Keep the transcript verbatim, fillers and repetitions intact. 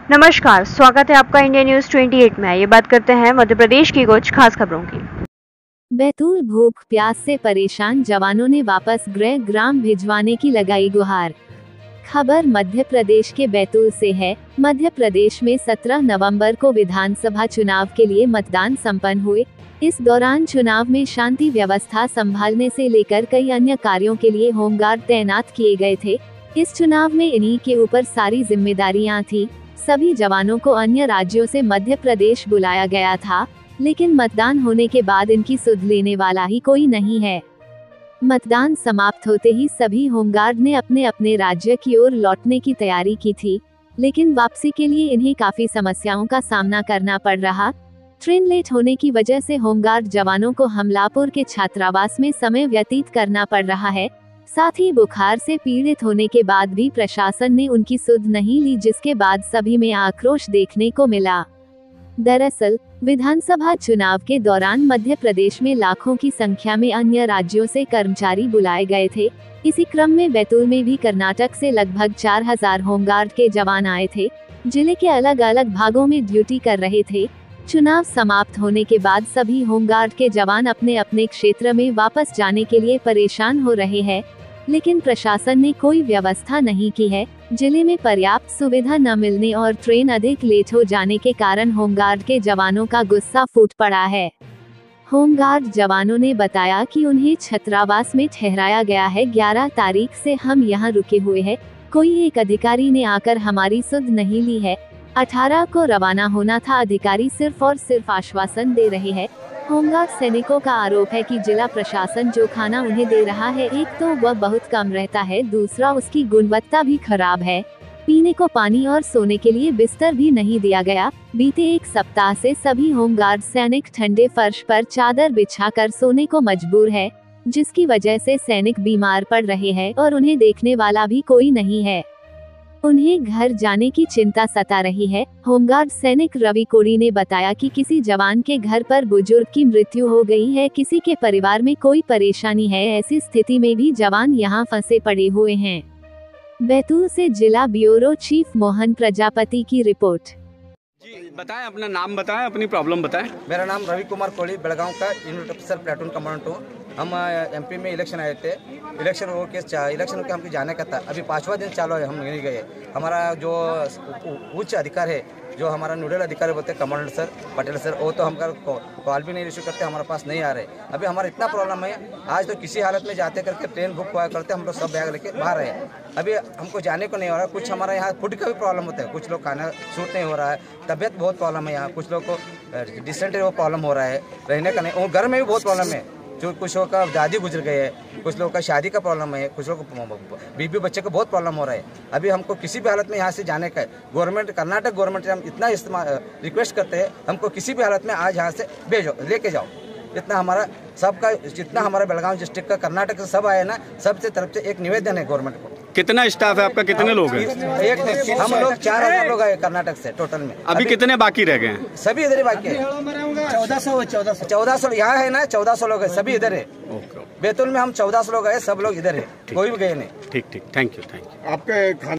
नमस्कार, स्वागत है आपका इंडिया न्यूज अट्ठाईस में। ये बात करते हैं मध्य प्रदेश की कुछ खास खबरों की। बैतूल भूख प्यास से परेशान जवानों ने वापस गृह ग्राम भिजवाने की लगाई गुहार। खबर मध्य प्रदेश के बैतूल से है। मध्य प्रदेश में सत्रह नवंबर को विधानसभा चुनाव के लिए मतदान संपन्न हुए। इस दौरान चुनाव में शांति व्यवस्था संभालने से लेकर कई अन्य कार्यों के लिए होमगार्ड तैनात किए गए थे। इस चुनाव में इन्हीं के ऊपर सारी जिम्मेदारियां थी। सभी जवानों को अन्य राज्यों से मध्य प्रदेश बुलाया गया था, लेकिन मतदान होने के बाद इनकी सुध लेने वाला ही कोई नहीं है। मतदान समाप्त होते ही सभी होमगार्ड ने अपने अपने राज्य की ओर लौटने की तैयारी की थी, लेकिन वापसी के लिए इन्हें काफी समस्याओं का सामना करना पड़ रहा। ट्रेन लेट होने की वजह से होमगार्ड जवानों को हमलापुर के छात्रावास में समय व्यतीत करना पड़ रहा है। साथ ही बुखार से पीड़ित होने के बाद भी प्रशासन ने उनकी सुध नहीं ली, जिसके बाद सभी में आक्रोश देखने को मिला। दरअसल विधानसभा चुनाव के दौरान मध्य प्रदेश में लाखों की संख्या में अन्य राज्यों से कर्मचारी बुलाए गए थे। इसी क्रम में बैतूल में भी कर्नाटक से लगभग चार हजार होमगार्ड के जवान आए थे। जिले के अलग अलग भागों में ड्यूटी कर रहे थे। चुनाव समाप्त होने के बाद सभी होमगार्ड के जवान अपने अपने क्षेत्र में वापस जाने के लिए परेशान हो रहे हैं, लेकिन प्रशासन ने कोई व्यवस्था नहीं की है। जिले में पर्याप्त सुविधा न मिलने और ट्रेन अधिक लेट हो जाने के कारण होमगार्ड के जवानों का गुस्सा फूट पड़ा है। होमगार्ड जवानों ने बताया कि उन्हें छात्रावास में ठहराया गया है। ग्यारह तारीख से हम यहां रुके हुए हैं। कोई एक अधिकारी ने आकर हमारी सुध नहीं ली है। अठारह को रवाना होना था। अधिकारी सिर्फ और सिर्फ आश्वासन दे रहे हैं। होमगार्ड सैनिकों का आरोप है कि जिला प्रशासन जो खाना उन्हें दे रहा है, एक तो वह बहुत कम रहता है, दूसरा उसकी गुणवत्ता भी खराब है। पीने को पानी और सोने के लिए बिस्तर भी नहीं दिया गया। बीते एक सप्ताह से सभी होमगार्ड सैनिक ठंडे फर्श पर चादर बिछाकर सोने को मजबूर है, जिसकी वजह से सैनिक बीमार पड़ रहे हैं और उन्हें देखने वाला भी कोई नहीं है। उन्हें घर जाने की चिंता सता रही है। होमगार्ड सैनिक रवि कोड़ी ने बताया कि किसी जवान के घर पर बुजुर्ग की मृत्यु हो गई है, किसी के परिवार में कोई परेशानी है। ऐसी स्थिति में भी जवान यहां फंसे पड़े हुए हैं। बैतूल से जिला ब्यूरो चीफ मोहन प्रजापति की रिपोर्ट। जी बताएं, अपना नाम बताएं, अपनी प्रॉब्लम बताएं। मेरा नाम रवि कुमार कोड़ी, बेलगांव का यूनिट ऑफिसर प्लेटून कमांडेंट हूँ। हम एमपी में इलेक्शन आए थे। इलेक्शन हो के इलेक्शन के हमको जाने का था। अभी पांचवा दिन चालू है, हम नहीं गए। हमारा जो उच्च अधिकार है, जो हमारा नोडल अधिकारी बोलते हैं कमांडेंट सर, पटेल सर, वो तो हमारा कॉल भी नहीं रिसीव करते, हमारे पास नहीं आ रहे। अभी हमारा इतना प्रॉब्लम है, आज तो किसी हालत में जाते करके ट्रेन बुक हुआ करते, हम लोग सब बैग लेके बाहर है। अभी हमको जाने को नहीं हो रहा। कुछ हमारा यहाँ फूड का भी प्रॉब्लम होता है, कुछ लोग खाना सूट नहीं हो रहा है, तबियत बहुत प्रॉब्लम है यहाँ। कुछ लोग को डिसेंट्री वो प्रॉब्लम हो रहा है, रहने का नहीं। घर में भी बहुत प्रॉब्लम है। जो कुछ लोगों का दादी गुजर गए है, कुछ लोगों का शादी का प्रॉब्लम है, कुछ लोगों को बीबी बच्चे को बहुत प्रॉब्लम हो रहा है। अभी हमको किसी भी हालत में यहाँ से जाने का है। गवर्नमेंट, कर्नाटक गवर्नमेंट से हम इतना इस्तेमाल रिक्वेस्ट करते हैं, हमको किसी भी हालत में आज यहाँ से भेजो, लेके जाओ। इतना हमारा सबका, जितना हमारा बेलगांव डिस्ट्रिक्ट का, कर्नाटक से सब आए ना, सबसे तरफ से एक निवेदन है गवर्नमेंट को। कितना स्टाफ है आपका, कितने लोग हैं? एक नहीं, हम लोग चार हजार लोग आए कर्नाटक से टोटल में। अभी, अभी कितने बाकी रह गए हैं? सभी इधर ही बाकी है। चौदह सौ चौदह सौ चौदह सौ यहाँ है ना, चौदह सौ लोग है, सभी इधर है। बैतूल में हम चौदह सौ लोग आए, सब लोग इधर है, कोई भी गए नहीं। ठीक ठीक, थैंक यू थैंक यू। आपके